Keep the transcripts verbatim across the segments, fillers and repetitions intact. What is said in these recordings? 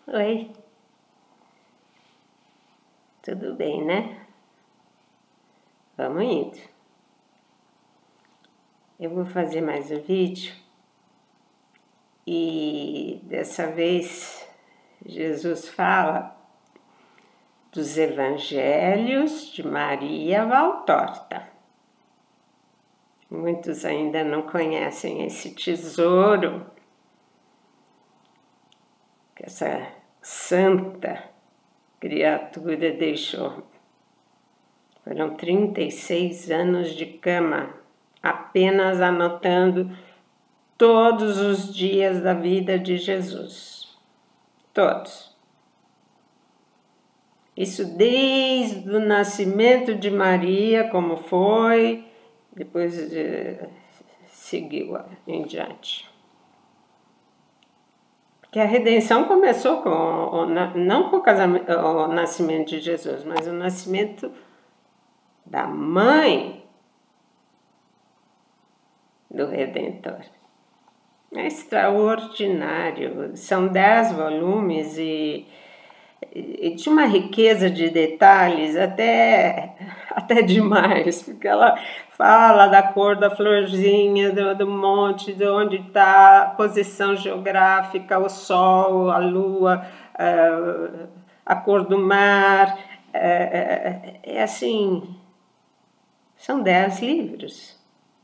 Oi, tudo bem, né? Vamos indo. Eu vou fazer mais um vídeo e dessa vez Jesus fala dos evangelhos de Maria Valtorta. Muitos ainda não conhecem esse tesouro que essa santa criatura deixou. Foram trinta e seis anos de cama, apenas anotando todos os dias da vida de Jesus. Todos. Isso desde o nascimento de Maria, como foi, depois eh, seguiu em diante. Porque a redenção começou com, o, não com o, casamento, o nascimento de Jesus, mas o nascimento da mãe do Redentor. É extraordinário. São dez volumes e, e de uma riqueza de detalhes até, até demais, porque ela fala da cor da florzinha, do, do monte, de onde está a posição geográfica, o sol, a lua, a, a cor do mar. É, é, é assim, são dez livros.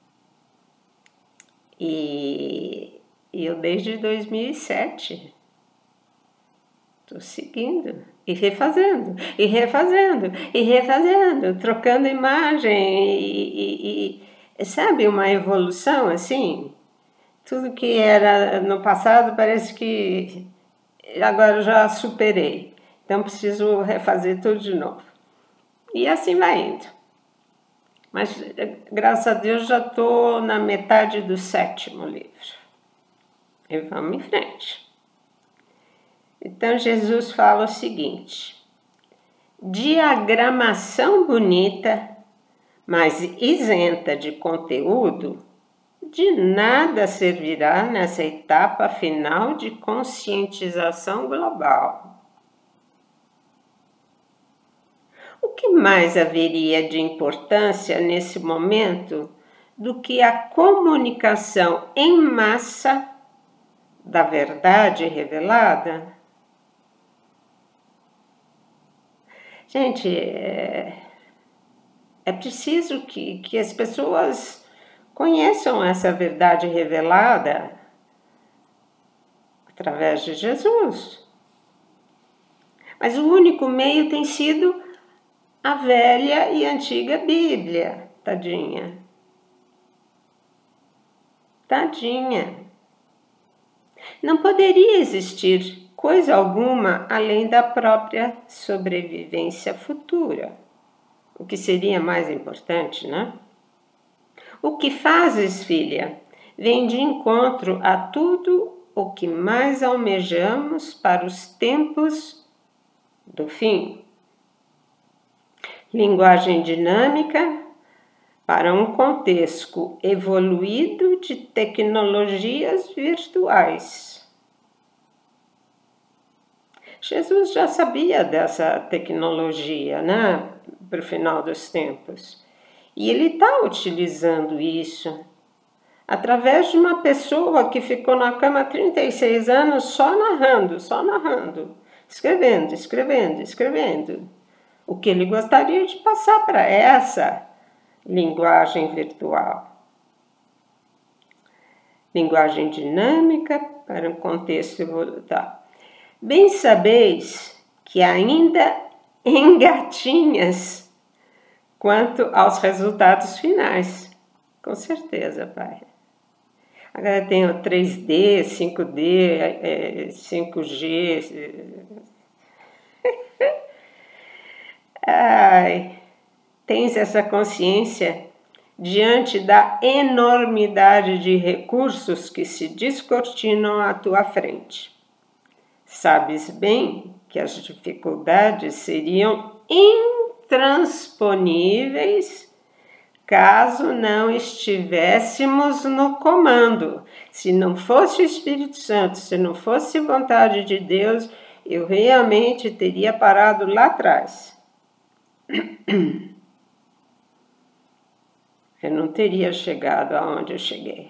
E eu desde dois mil e sete estou seguindo e refazendo, e refazendo, e refazendo, trocando imagem e, e, e sabe, uma evolução assim. Tudo que era no passado parece que agora eu já superei, então preciso refazer tudo de novo. E assim vai indo. Mas, graças a Deus, já estou na metade do sétimo livro. E vamos em frente. Então, Jesus fala o seguinte: diagramação bonita, mas isenta de conteúdo, de nada servirá nessa etapa final de conscientização global. O que mais haveria de importância nesse momento do que a comunicação em massa da verdade revelada? Gente, é, é preciso que, que as pessoas conheçam essa verdade revelada através de Jesus. Mas o único meio tem sido a velha e antiga Bíblia, tadinha. Tadinha. Não poderia existir coisa alguma além da própria sobrevivência futura. O que seria mais importante, né? O que fazes, filha, vem de encontro a tudo o que mais almejamos para os tempos do fim. Linguagem dinâmica para um contexto evoluído de tecnologias virtuais. Jesus já sabia dessa tecnologia, né, para o final dos tempos. E ele está utilizando isso através de uma pessoa que ficou na cama há trinta e seis anos só narrando, só narrando, escrevendo, escrevendo, escrevendo. O que ele gostaria de passar para essa linguagem virtual. Linguagem dinâmica para um contexto evolutivo. Bem sabeis que ainda engatinhas quanto aos resultados finais. Com certeza, pai. Agora tem o três D, cinco D, cinco G... Ai, tens essa consciência diante da enormidade de recursos que se descortinam à tua frente. Sabes bem que as dificuldades seriam intransponíveis caso não estivéssemos no comando. Se não fosse o Espírito Santo, se não fosse vontade de Deus, eu realmente teria parado lá atrás. Eu não teria chegado aonde eu cheguei.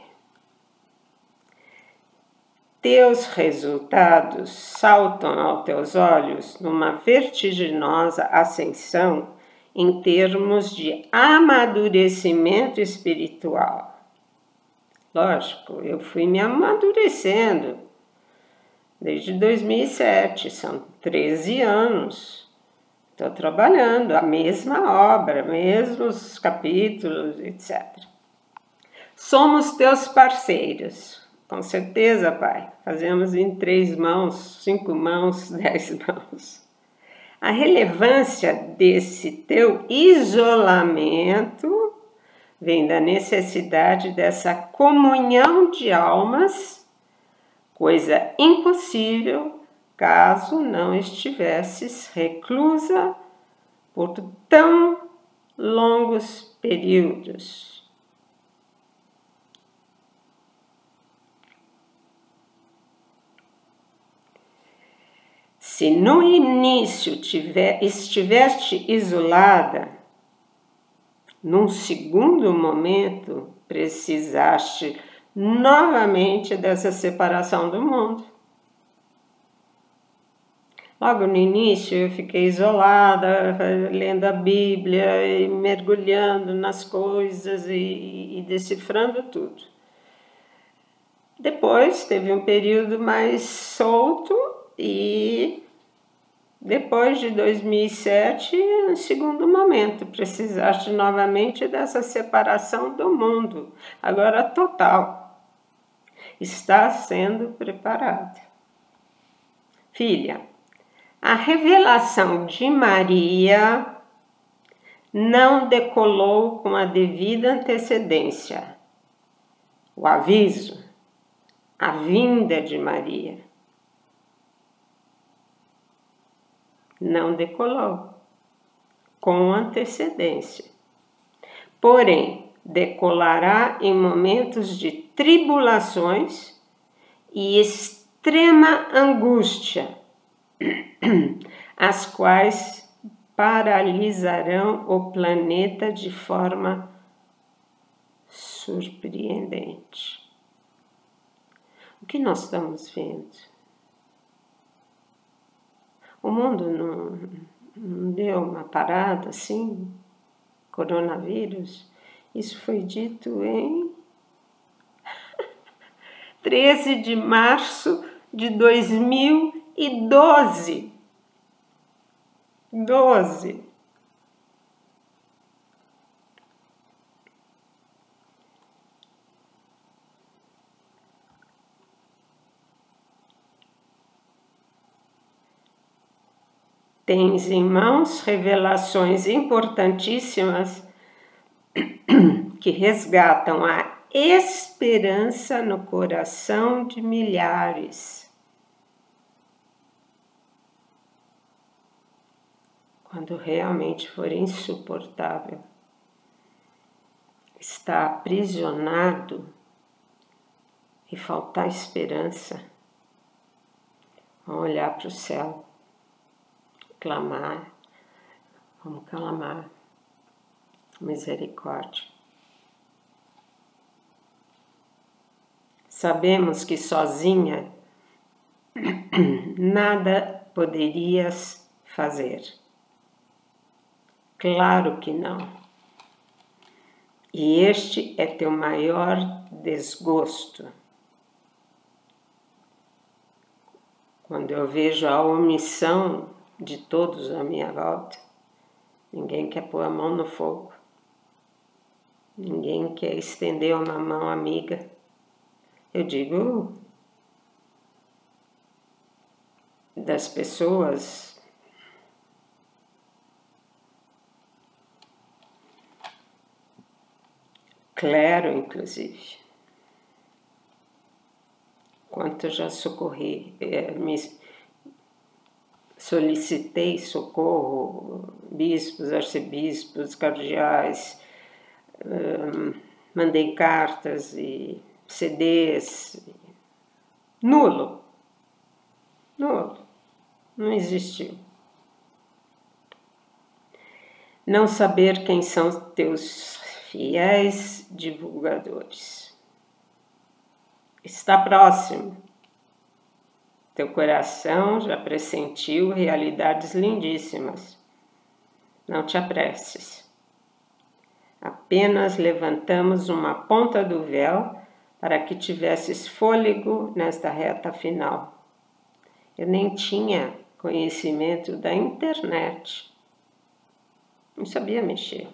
Teus resultados saltam aos teus olhos numa vertiginosa ascensão em termos de amadurecimento espiritual. Lógico, eu fui me amadurecendo desde dois mil e sete, são treze anos. Estou trabalhando a mesma obra, mesmos capítulos, etcétera. Somos teus parceiros. Com certeza, Pai. Fazemos em três mãos, cinco mãos, dez mãos. A relevância desse teu isolamento vem da necessidade dessa comunhão de almas, coisa impossível caso não estivesses reclusa por tão longos períodos. Se no início tiver, estiveste isolada, num segundo momento precisaste novamente dessa separação do mundo. Logo no início eu fiquei isolada, lendo a Bíblia e mergulhando nas coisas e, e decifrando tudo. Depois teve um período mais solto e depois de dois mil e sete, no segundo momento, precisaste novamente dessa separação do mundo, agora total. Está sendo preparada. Filha, a revelação de Maria não decolou com a devida antecedência. O aviso, a vinda de Maria, não decolou com antecedência. Porém, decolará em momentos de tribulações e extrema angústia, as quais paralisarão o planeta de forma surpreendente. O que nós estamos vendo? O mundo não, não deu uma parada assim, coronavírus. Isso foi dito em treze de março de dois mil e doze. doze. Tens em mãos revelações importantíssimas que resgatam a esperança no coração de milhares. Quando realmente for insuportável, está aprisionado e faltar esperança, vamos olhar para o céu. Clamar, vamos clamar, misericórdia. Sabemos que sozinha nada poderias fazer. Claro que não. E este é teu maior desgosto. Quando eu vejo a omissão de todos à minha volta, ninguém quer pôr a mão no fogo, ninguém quer estender uma mão amiga. Eu digo das pessoas clero, inclusive, quanto já socorri, é, me solicitei socorro, bispos, arcebispos, cardeais, hum, mandei cartas e C Ds, nulo, nulo. não existiu. Não saber quem são teus fiéis divulgadores. Está próximo. Teu coração já pressentiu realidades lindíssimas. Não te apresses. Apenas levantamos uma ponta do véu para que tivesses fôlego nesta reta final. Eu nem tinha conhecimento da internet. Não sabia mexer.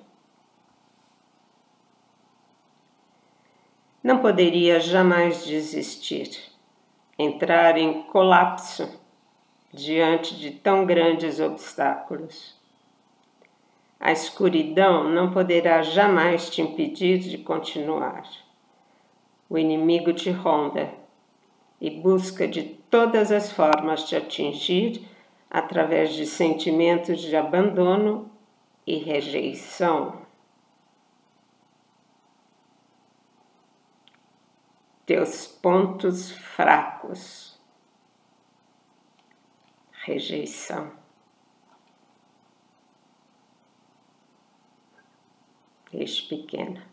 Não poderia jamais desistir, entrar em colapso diante de tão grandes obstáculos. A escuridão não poderá jamais te impedir de continuar. O inimigo te ronda e busca de todas as formas te atingir através de sentimentos de abandono e rejeição. Teus pontos fracos. Rejeição. Deixe pequena.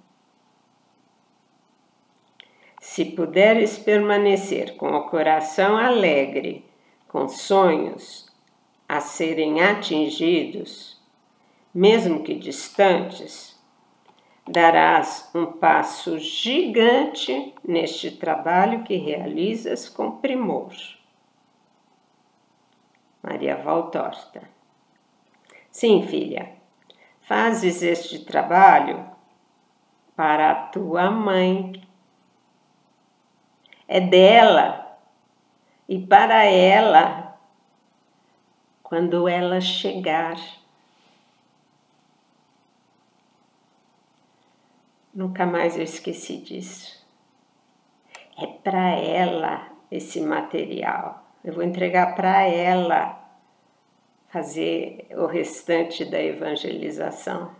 Se puderes permanecer com o coração alegre, com sonhos a serem atingidos, mesmo que distantes, darás um passo gigante neste trabalho que realizas com primor. Maria Valtorta. Sim, filha, fazes este trabalho para a tua mãe. É dela e para ela, quando ela chegar. Nunca mais eu esqueci disso. É para ela esse material. Eu vou entregar para ela fazer o restante da evangelização.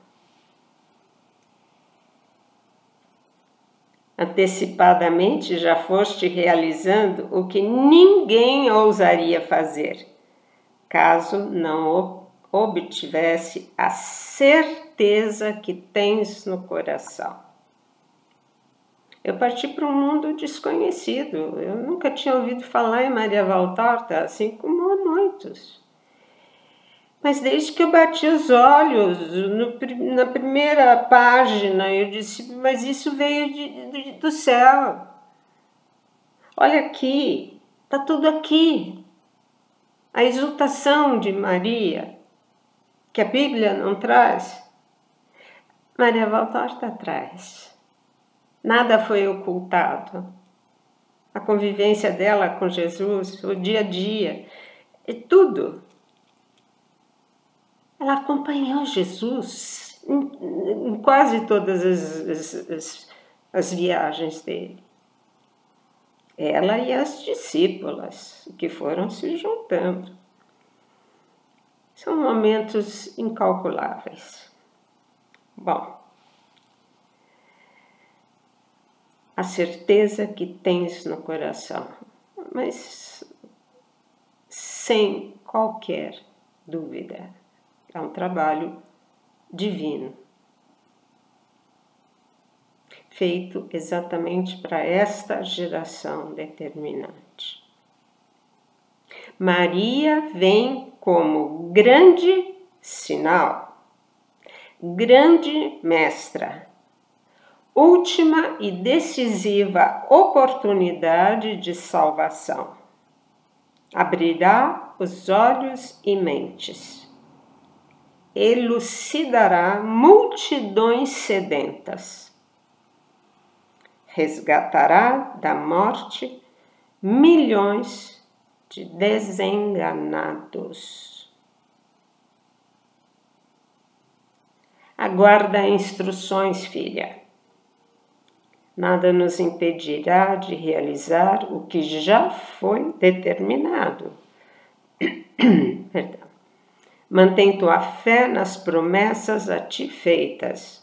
Antecipadamente já foste realizando o que ninguém ousaria fazer, caso não obtivesse a certeza que tens no coração. Eu parti para um mundo desconhecido. Eu nunca tinha ouvido falar em Maria Valtorta, assim como muitos. Mas desde que eu bati os olhos no, na primeira página, eu disse, mas isso veio de, de, do céu. Olha aqui, está tudo aqui. A exultação de Maria, que a Bíblia não traz, Maria Valtorta traz. Nada foi ocultado. A convivência dela com Jesus, o dia a dia, é tudo. Ela acompanhou Jesus em, em quase todas as, as, as, as viagens dele. Ela e as discípulas que foram se juntando. São momentos incalculáveis. Bom, a certeza que tens no coração, mas sem qualquer dúvida. É um trabalho divino, feito exatamente para esta geração determinante. Maria vem como grande sinal, grande mestra, última e decisiva oportunidade de salvação. Abrirá os olhos e mentes. Elucidará multidões sedentas. Resgatará da morte milhões de desenganados. Aguarda instruções, filha. Nada nos impedirá de realizar o que já foi determinado. Perdão. Mantém tua fé nas promessas a ti feitas.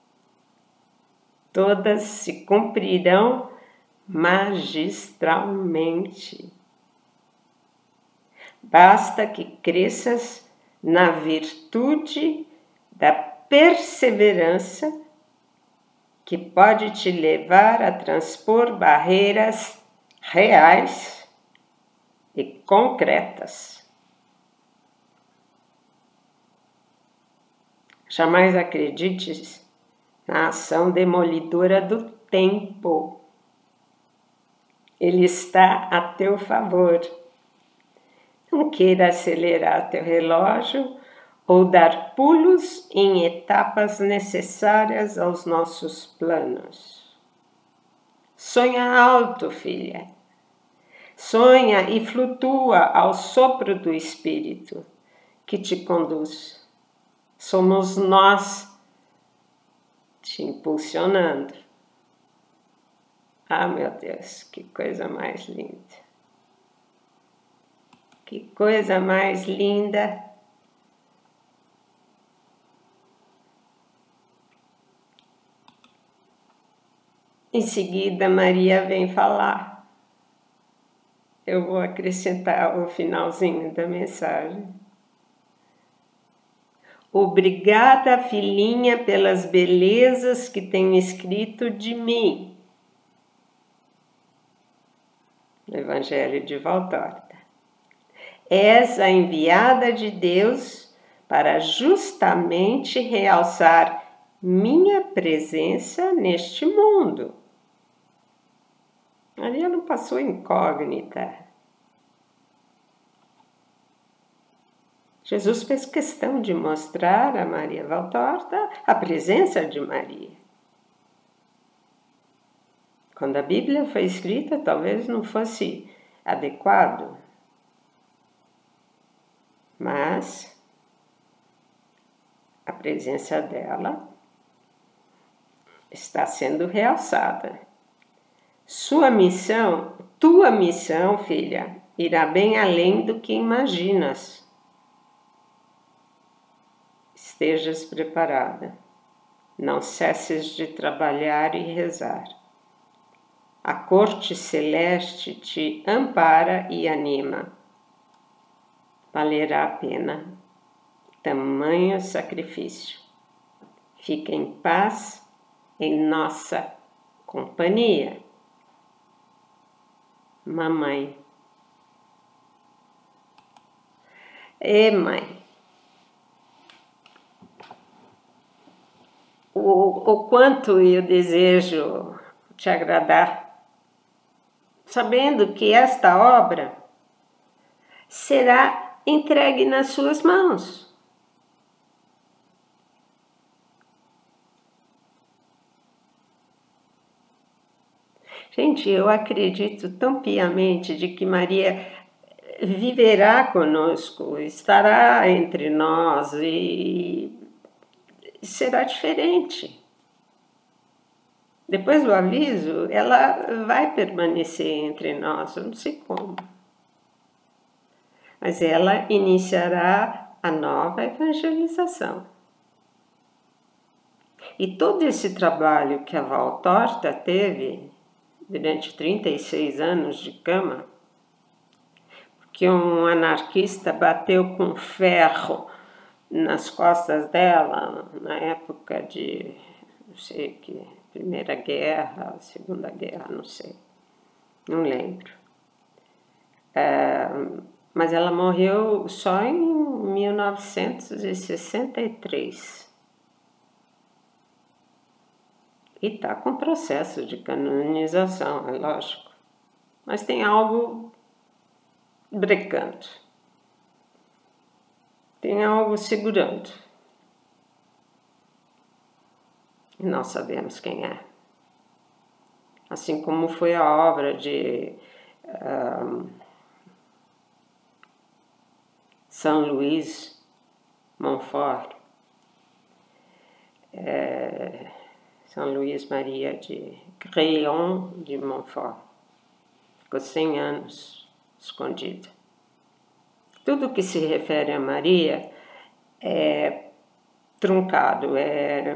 Todas se cumprirão magistralmente. Basta que cresças na virtude da perseverança, que pode te levar a transpor barreiras reais e concretas. Jamais acredites na ação demolidora do tempo. Ele está a teu favor. Não queira acelerar teu relógio ou dar pulos em etapas necessárias aos nossos planos. Sonha alto, filha. Sonha e flutua ao sopro do Espírito que te conduz. Somos nós te impulsionando. Ah, meu Deus, que coisa mais linda. Que coisa mais linda. Em seguida, Maria vem falar. Eu vou acrescentar o finalzinho da mensagem. Obrigada, filhinha, pelas belezas que tem escrito de mim. No Evangelho de Valtorta. És a enviada de Deus para justamente realçar minha presença neste mundo. Maria não passou incógnita. Jesus fez questão de mostrar a Maria Valtorta a presença de Maria. Quando a Bíblia foi escrita, talvez não fosse adequado, mas a presença dela está sendo realçada. Sua missão, tua missão, filha, irá bem além do que imaginas. Estejas preparada. Não cesses de trabalhar e rezar. A corte celeste te ampara e anima. Valerá a pena tamanho sacrifício. Fica em paz em nossa companhia. Mamãe. E mãe. O, o quanto eu desejo te agradar, sabendo que esta obra será entregue nas suas mãos. Gente, eu acredito tão piamente de que Maria viverá conosco, estará entre nós e será diferente. Depois do aviso, ela vai permanecer entre nós, eu não sei como. Mas ela iniciará a nova evangelização. E todo esse trabalho que a Valtorta teve durante trinta e seis anos de cama, que um anarquista bateu com ferro nas costas dela, na época de, não sei que, Primeira Guerra, Segunda Guerra, não sei, não lembro. É, mas ela morreu só em mil novecentos e sessenta e três. E está com processo de canonização, é lógico. Mas tem algo brecando. Tem algo segurando. E nós sabemos quem é. Assim como foi a obra de um, São Luís Montfort, é, São Luís Maria de Crayon de Montfort. Ficou cem anos escondida. Tudo que se refere a Maria é truncado, é...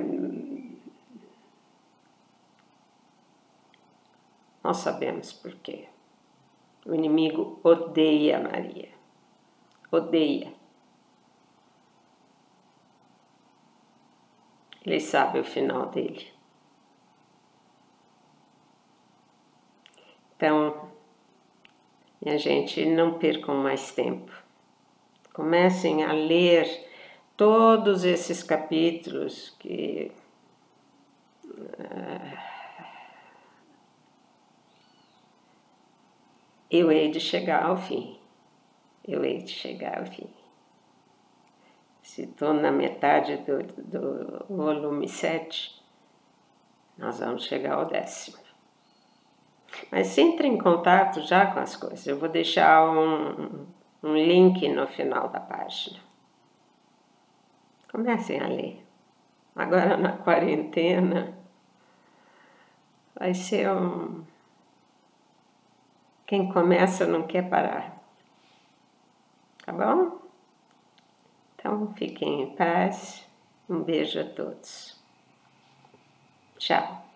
Nós sabemos por quê. O inimigo odeia Maria. odeia. Ele sabe o final dele. Então, minha gente, não percam mais tempo. Comecem a ler todos esses capítulos que uh, eu hei de chegar ao fim. Eu hei de chegar ao fim. Se estou na metade do, do volume sete, nós vamos chegar ao décimo. Mas entre em contato já com as coisas. Eu vou deixar um, um link no final da página. Comecem a ler. Agora na quarentena vai ser um... Quem começa não quer parar. Tá bom? Então fiquem em paz. Um beijo a todos. Tchau.